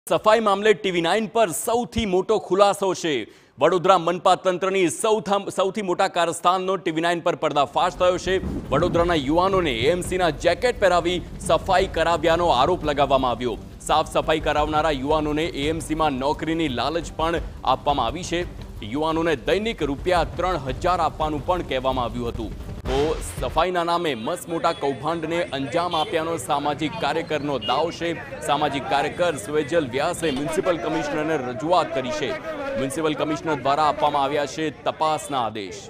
સફાઈ મામલે TV9 પર સૌથી મોટો ખુલાસો છે। વડોદરા મનપા તંત્રની સૌથી મોટા કારસ્તાનનો TV9 પર પર્દાફાશ થયો છે। વડોદરાના યુવાનોને એએમસીના જેકેટ પહેરાવી સફાઈ કરાવ્યાનો આરોપ લગાવવામાં આવ્યો। સાફ સફાઈ કરાવનારા યુવાનોને એએમસીમાં નોકરીની લાલચ પણ આપવામાં આવી છે। યુવાનોને દૈનિક ₹3000 આપવાનું પણ કહેવામાં આવ્યું હતું। તો સફાઈના નામે મસમોટા કૌભાંડને અંજામ આપ્યાનો સામાજિક કાર્યકરનો દાવ છે। સામાજિક કાર્યકર સ્વેજલ વ્યાસે મ્યુનિસિપલ કમિશનરને રજૂઆત કરી છે। મ્યુનિસિપલ કમિશનર દ્વારા આપવામાં આવ્યા છે તપાસના આદેશ।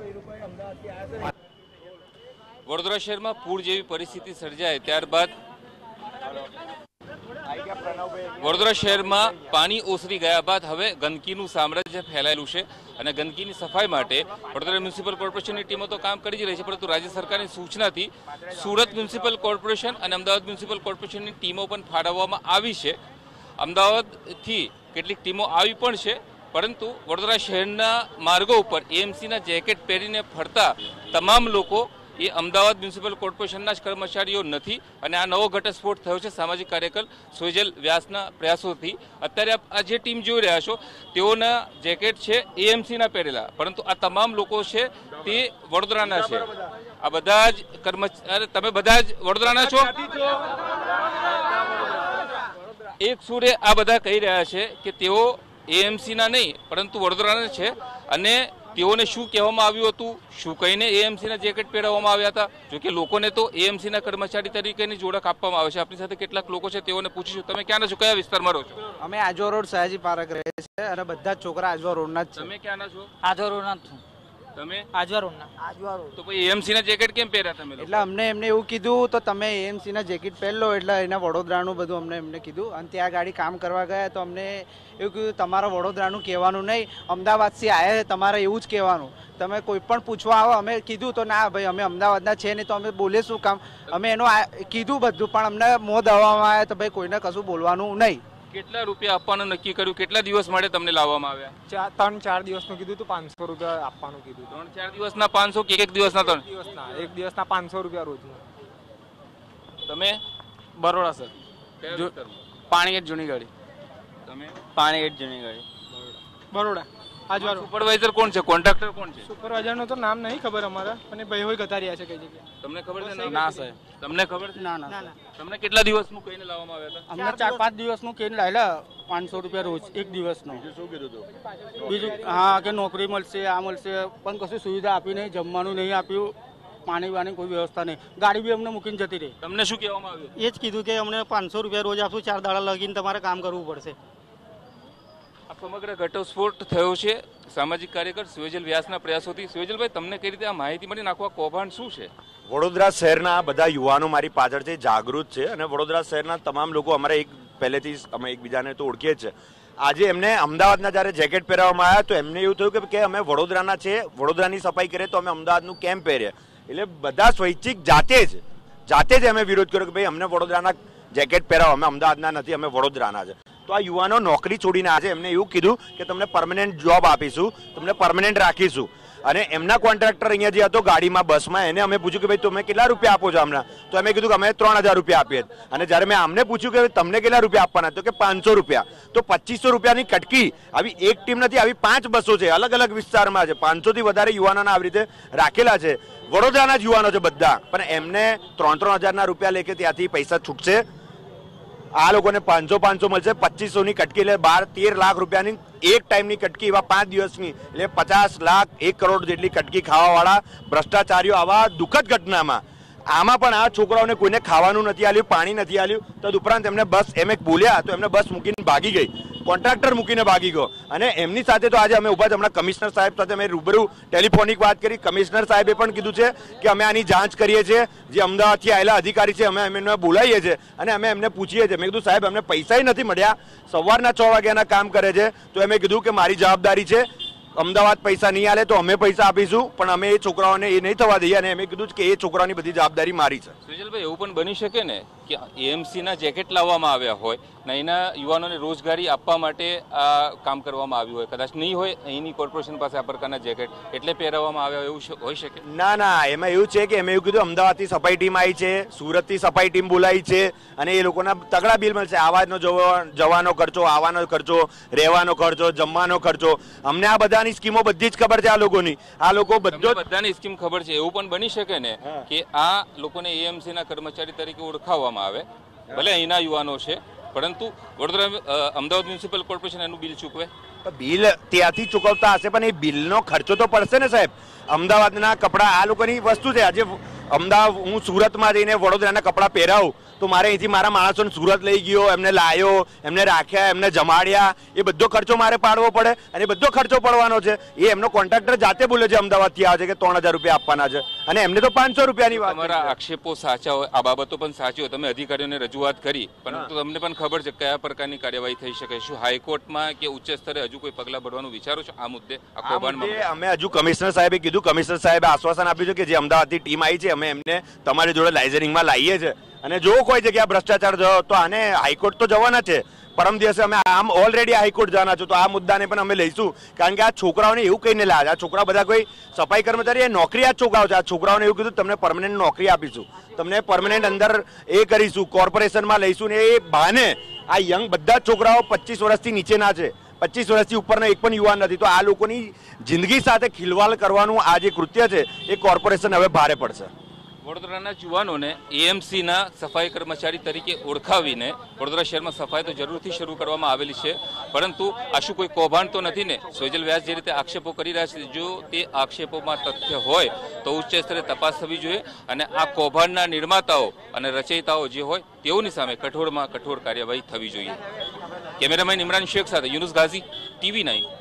વડોદરા શહેરમાં પૂર જેવી પરિસ્થિતિ સર્જાય ત્યારબાદ વડોદરા શહેરમાં પાણી ઓસરી ગયા બાદ હવે ગંદકીનું સામ્રાજ્ય ફેલાયેલું છે અને ગંદકીની સફાઈ માટે વડોદરા મ્યુનિસિપલ કોર્પોરેશનની ટીમો તો કામ કરી જ રહી છે, પરંતુ રાજ્ય સરકારની સૂચનાથી સુરત મ્યુનિસિપલ કોર્પોરેશન અને અમદાવાદ મ્યુનિસિપલ કોર્પોરેશનની ટીમો પણ ફાળવવામાં આવી છે। અમદાવાદથી કેટલીક ટીમો આવી પણ છે, પરંતુ વડોદરા શહેરના માર્ગો ઉપર એએમસીના જેકેટ પહેરીને ફરતા તમામ લોકો એ અમદાવાદ મ્યુનિસિપલ કોર્પોરેશનના જ કર્મચારીઓ નથી અને આ નવો ઘટસ્ફોટ થયો છે સામાજિક કાર્યકર સ્વેજલ વ્યાસના પ્રયાસોથી। અત્યારે આ જે ટીમ જોઈ રહ્યા છો તેઓના જેકેટ છે એએમસીના પહેરેલા, પરંતુ આ તમામ લોકો છે તે વડોદરાના છે। આ બધા જ કર્મચારી, તમે બધા જ વડોદરાના છો? એક સુરે આ બધા કહી રહ્યા છે કે તેઓ એએમસીના નહીં પરંતુ વડોદરાના છે અને તેઓને શું કહેવામાં આવ્યું હતું, શું કહીને એએમસીના જેકેટ પહેરાવવામાં આવ્યા હતા। જોકે લોકોને તો એએમસીના કર્મચારી તરીકેની જ ઓળખ આપવામાં આવે છે। આપણી સાથે કેટલાક લોકો છે તેઓને પૂછીશું, તમે ક્યાંના છો, કયા વિસ્તારમાં રહો છો? અમે આજવા રોડ સયાજી પાર્ક રહે છે અને બધા જ છોકરા આજવા રોડના જ છે। તમે ક્યાંના છો? આજવા રોડના જ છું। તમે આજવા રોડના? આજવા રોડ। તો ભાઈ એએમસીના જેકેટ કેમ પહેર્યા તમે? એટલે અમને એમને એવું કીધું તો તમે એએમસીના જેકેટ પહેરલો, એટલે એના વડોદરાનું બધું એમને કીધું અને ત્યાં ગાડી કામ કરવા ગયા તો અમને એવું કીધું તમારા વડોદરાનું કહેવાનું નહીં, અમદાવાદથી આવ્યા તમારે એવું જ કહેવાનું। તમે કોઈ પણ પૂછવા આવો અમે કીધું તો ના ભાઈ અમે અમદાવાદના છે નહીં તો અમે બોલે શું કામ, અમે એનું કીધું બધું, પણ અમને મોં દવામાં આવ્યા તો ભાઈ કોઈને કશું બોલવાનું નહીં। કેટલા રૂપિયા આપવાનું નક્કી કર્યું, કેટલા દિવસ માટે તમને લાવવામાં આવ્યા? 3-4 દિવસનું કીધું તો ₹500 આપવાનું કીધું। 3-4 દિવસના 500 કે એક દિવસના? 3 દિવસના, એક દિવસના ₹500 રોજના। તમે? બરોડા સર, પાણીગેટ જૂની ગાડી। તમે? પાણીગેટ જૂની ગાડી, બરોડા। આજવા રોડ। સુપરવાઇઝર કોણ છે, કોન્ટ્રાક્ટર કોણ છે? સુપરવાઇઝરનું તો નામ નહીં ખબર અમારા, અને ભાઈ હોય ગતારિયા છે કઈ જગ્યાએ। તમને ખબર છે? ના સાહેબ, તમને ખબર છે? ના ના। તમને કેટલા દિવસનું કહીને લાવવામાં આવ્યા હતા? અમને 4-5 દિવસનું કહીને લાવેલા, ₹500 રોજ એક દિવસનો। શું કીધું હતું? બીજું હા કે નોકરી મળશે, આ મળશે, પણ કશું સુવિધા આપી નહીં, જમવાનું નહીં આપ્યું, પાણી વાણી કોઈ વ્યવસ્થા નહીં, ગાડી બી અમને મૂકીને જતી રહી। તમને શું કહેવામાં આવ્યું? એ જ કીધું કે અમને ₹500 રોજ આપશું, 4 દાડા લગીને તમારે કામ કરવું પડશે। આ સમગ્ર ઘટસ્ફોટ થયો છે સામાજિક કાર્યકર સ્વેજલ વ્યાસના પ્રયાસોથી। સ્વેજલભાઈ, તમને કઈ રીતે આ માહિતી મળી, નાખવા કૌભાંડ શું છે? વડોદરા શહેરના બધા યુવાનો મારી પાછળ છે, જાગૃત છે અને વડોદરા શહેરના તમામ લોકો અમારે પહેલેથી અમે એકબીજાને તો ઓળખીએ જ છે। આજે એમને અમદાવાદના જ્યારે જેકેટ પહેરાવવામાં આવ્યા તો એમને એવું થયું કે અમે વડોદરાના છે, વડોદરાની સફાઈ કરીએ તો અમે અમદાવાદનું કેમ પહેરીએ, એટલે બધા સ્વૈચ્છિક જાતે જ અમે વિરોધ કર્યો કે ભાઈ અમને વડોદરાના જેકેટ પહેરાવો, અમે અમદાવાદના નથી, અમે વડોદરાના છે। તો આ યુવાનો નોકરી છોડીને આજે એમને એવું કીધું કે તમને પરમનન્ટ જોબ આપીશું, તમને પરમનન્ટ રાખીશું। અને એમના કોન્ટ્રાક્ટર અહીંયા જે હતો ગાડીમાં બસમાં, એને અમે પૂછ્યું કે ભાઈ તમે કેટલા રૂપિયા આપો છો હમણાં, તો અમે કીધું કે અમે ₹3000 આપીએ। અને જ્યારે મેં અમને પૂછ્યું કે તમને કેટલા રૂપિયા આપવાના, તો કે ₹500। તો ₹2500ની કટકી આવી એક ટીમ નથી, આવી 5 બસો છે, અલગ અલગ વિસ્તારમાં છે, 500 થી વધારે યુવાનોને આવી રીતે રાખેલા છે। વડોદરાના જ યુવાનો છે બધા, પણ એમને 3-3000 રૂપિયા લેકે ત્યાંથી પૈસા છૂટશે। આ લોકોને 500 મળશે, 2500ની કટકી, એટલે 12-13 લાખ રૂપિયાની એક ટાઈમની કટકી, એવા 5 દિવસની, એટલે 50 લાખ 1 કરોડ જેટલી કટકી ખાવાવાળા ભ્રષ્ટાચારીઓ આવા દુઃખદ ઘટનામાં આમાં પણ આ છોકરાઓને કોઈને ખાવાનું નથી આલ્યું, પાણી નથી આલ્યું, તદુપરાંત એમને બસ એમ એક બોલ્યા તો એમને બસ મૂકીને ભાગી ગઈ, કોન્ટ્રાક્ટર મૂકીને ભાગી ગયો। અને એમની સાથે તો આજે અમે ઉભા છે, હમણાં કમિશનર સાહેબ સાથે અમે રૂબરૂ ટેલિફોનિક વાત કરી। કમિશનર સાહેબે પણ કીધું છે કે અમે આની જાંચ કરીએ છીએ, જે અમદાવાદથી આવેલા અધિકારી છે અમે એમને બોલાવીએ છીએ અને અમે એમને પૂછીએ છીએ। મેં કીધું સાહેબ અમને પૈસા નથી મળ્યા, સવારના 6 વાગ્યાના કામ કરે છે, તો એમે કીધું કે મારી જવાબદારી છે, અમદાવાદ પૈસા નહીં આલે તો અમે પૈસા આપીશું, પણ અમે એ છોકરાઓને એ નહીં થવા દઈએ, અને અમે કીધું કે એ છોકરાઓની બધી જવાબદારી મારી છે। સુજલભાઈ, એવું પણ બની શકે ને કે એએમસીના જેકેટ લાવવામાં આવ્યા હોય અને અહીંના યુવાનોને રોજગારી આપવા માટે આ કામ કરવામાં આવ્યું હોય, કદાચ નહીં હોય અહીંની કોર્પોરેશન પાસે આ પ્રકારના જેકેટ એટલે પહેરાવવામાં આવ્યા હોય એવું હોઈ શકે? ના ના, એમાં એવું છે કે એમ એવું કીધું અમદાવાદથી સફાઈ ટીમ આવી છે, સુરતથી સફાઈ ટીમ બોલાવી છે અને એ લોકોના તગડા બિલ મળશે. આવાનો જવાનો ખર્ચો, આવવાનો ખર્ચો, રહેવાનો ખર્ચો, જમવાનો ખર્ચો, અમને આ બધાની સ્કીમો બધી જ ખબર છે. આ લોકોની આ લોકો બધાની સ્કીમ ખબર છે. એવું પણ બની શકે ને કે આ લોકોને એએમસી ના કર્મચારી તરીકે ઓળખાવવામાં આવે, ભલે અહીંના યુવાનો છે, પરંતુ વડોદરા અમદાવાદ મ્યુનિસિપલ કોર્પોરેશન એનું બિલ ચૂકવે. બિલ ત્યાંથી ચૂકવતા હશે પણ એ બિલનો ખર્ચો તો પડશે ને સાહેબ. અમદાવાદના કપડાં આ લોકોની વસ્તુ છે. આજે અમદાવાદ હું સુરતમાં જઈને વડોદરાના કપડાં પહેરાવું તો મારે અહીંથી મારા માણસોને સુરત લઈ ગયો, એમને લાવ્યો, એમને રાખ્યા, એમને જમાડ્યા, એ બધો ખર્ચો મારે પાડવો પડે અને બધો ખર્ચો પડવાનો છે. એ એમનો કોન્ટ્રાક્ટર જાતે બોલે છે અમદાવાદથી આવે છે કે 3000 રૂપિયા આપવાના છે અને એમને તો 500 રૂપિયાની વાત. તમારા આક્ષેપો સાચા હોય, આ બાબતો પણ સાચી હોય, તમે અધિકારીઓને રજૂઆત કરી, પરંતુ તમને પણ ખબર છે કયા પ્રકારની કાર્યવાહી થઈ શકે. શું હાઈકોર્ટમાં કે ઉચ્ચ સ્તરે હજુ કોઈ પગલાં ભરવાનું વિચારો છો આ મુદ્દે? આ કૌભાંડમાં અમે હજુ કમિશનર સાહેબે કીધું, કમિશનર સાહેબે આશ્વાસન આપ્યું છે કે જે અમદાવાદથી ટીમ આવી છે અમે એમને તમારી જોડે લાઇઝનિંગમાં લાવીએ છીએ અને જો કોઈ જગ્યાએ ભ્રષ્ટાચાર થયો તો આને હાઈકોર્ટ તો જવાના છે. પરમ દિવસે અમે આમ ઓલરેડી હાઈકોર્ટ જવાના છો તો આ મુદ્દાને પણ અમે લઈશું. કારણ કે આ છોકરાઓને એવું કહીને લાવ્યા, આ છોકરાઓ બધા કોઈ સફાઈ કર્મચારી નોકરી આ છોકરાઓ છે. આ છોકરાઓને એવું કીધું તમને પરમનન્ટ નોકરી આપીશું, તમને પરમનન્ટ અંદર એ કરીશું, કોર્પોરેશનમાં લઈશું ને એ બહાને આ યંગ બધા જ છોકરાઓ 25 વર્ષથી નીચેના છે, 25 વર્ષથી ઉપરના એક પણ યુવાન નથી. તો આ લોકોની જિંદગી સાથે ખિલવાડ કરવાનું આ જે કૃત્ય છે એ કોર્પોરેશન હવે ભારે પડશે. વડોદરાના યુવાનોને એએમસીના સફાઈ કર્મચારી તરીકે ઓળખાવીને વડોદરા શહેરમાં સફાઈ તો જરૂરથી શરૂ કરવામાં આવેલી છે, પરંતુ આ શું કોઈ કૌભાંડ તો નથી ને? સોજલ વ્યાસ જે રીતે આક્ષેપો કરી રહ્યા છે, જો તે આક્ષેપોમાં તથ્ય હોય તો ઉચ્ચ સ્તરે તપાસ થવી જોઈએ અને આ કૌભાંડના નિર્માતાઓ અને રચયિતાઓ જે હોય તેઓની સામે કઠોરમાં કઠોર કાર્યવાહી થવી જોઈએ. કેમેરામેન ઇમરાન શેખ સાથે યુનુસ ગાઝી, TV9.